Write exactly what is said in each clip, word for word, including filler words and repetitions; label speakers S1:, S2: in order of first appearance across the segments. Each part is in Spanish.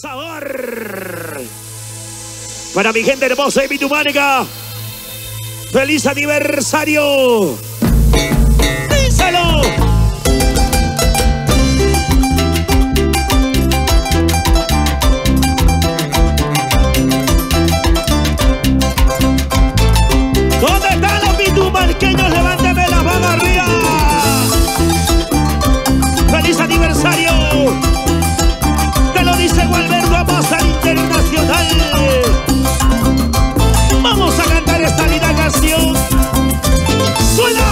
S1: sabor. Para mi gente hermosa de Vitumánica, ¡feliz aniversario! ¡Díselo! ¿Dónde están los vitumarqueños? Levántame las manos arriba. ¡Feliz aniversario! Te lo dice Gualberto Amaza Internacional. Vamos a cantar esta linda canción. ¡Suena!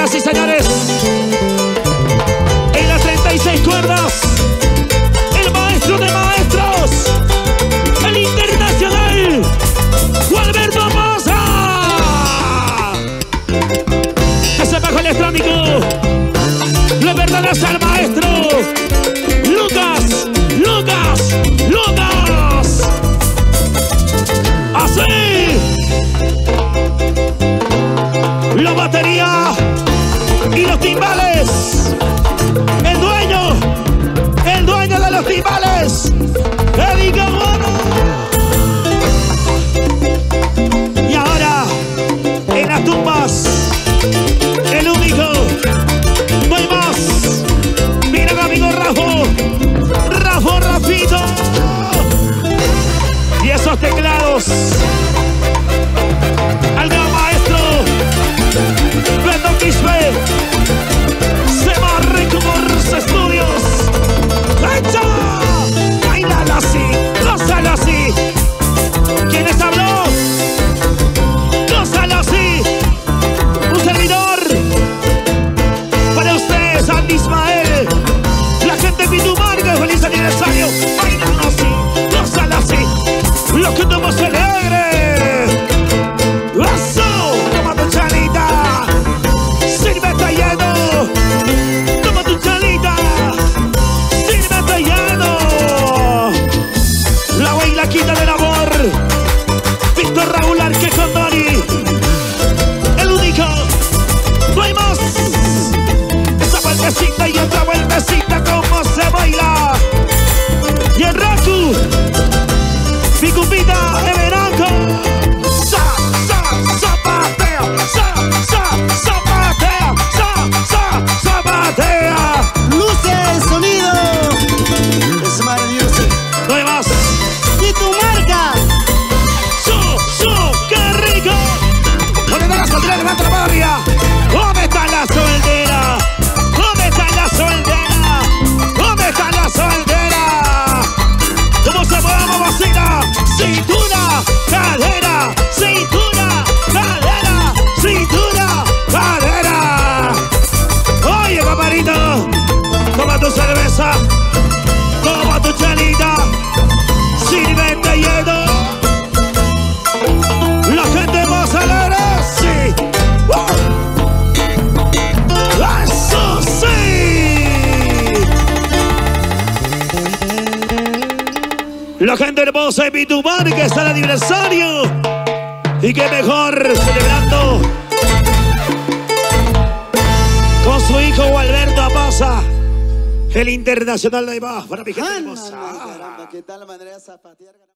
S1: Señoras y señores, en las treinta y seis cuerdas, el maestro de maestros, el internacional, Gualberto Aposa. Ese bajo electrónico le pertenece al maestro Lucas, Lucas, Lucas. Así. La batería y los timbales. El dueño, el dueño de los timbales, Eddie Gabono. Y ahora, en las tumbas, el único, no hay más. Miren, amigo Rafa, Rafa, Rafito. Y esos teclados, al gran maestro Beto Quispe, Seba Records Estudios. ¡Echa! ¡Bailalo así! ¡Gózalo así! ¿Quién les habló? ¡Gózalo así! Un servidor para ustedes, Andy Ismael, la gente de Pitumarca, feliz aniversario. ¡Bailalo así! ¡Gózalo así! ¡Los que estamos alegres! ¡Eso! ¡Toma tu chalita! ¡Sírvete lleno! ¡Toma tu chalita! ¡Sírvete lleno! La bailaquita del amor, Víctor Raúl Arque Condori, el único, no hay más. Esa vueltecita y otra vueltecita, como se baila. Y el Raku, mi cupita de Veranco. Sa, sa, zapatea, sa, sa, zapatea, sa, sa, zapatea.
S2: Luces, sonido. Es maravilloso.
S1: No hay más.
S2: Y tu marca.
S1: ¡Su, su, qué rico! ¿Dónde está la soltera? Levanta la mano arriba. ¿Dónde está la soltera? ¿Dónde está la soltera? ¿Dónde está la soltera? ¿Cómo se mueve, mamacita? Cintura, cadera, cintura, cadera, cintura, cadera. Oye, camarito, toma tu cerveza, toma tu chalita, sírvete lleno. La gente más alegre, sí. ¡Uh! ¡Eso sí! La gente hermosa de Pitumar, que está el aniversario. Y que mejor celebrando con su hijo Gualberto Aposa, el internacional de Ibas, para mi gente hermosa.
S2: ¿Qué tal la manera de zapatear?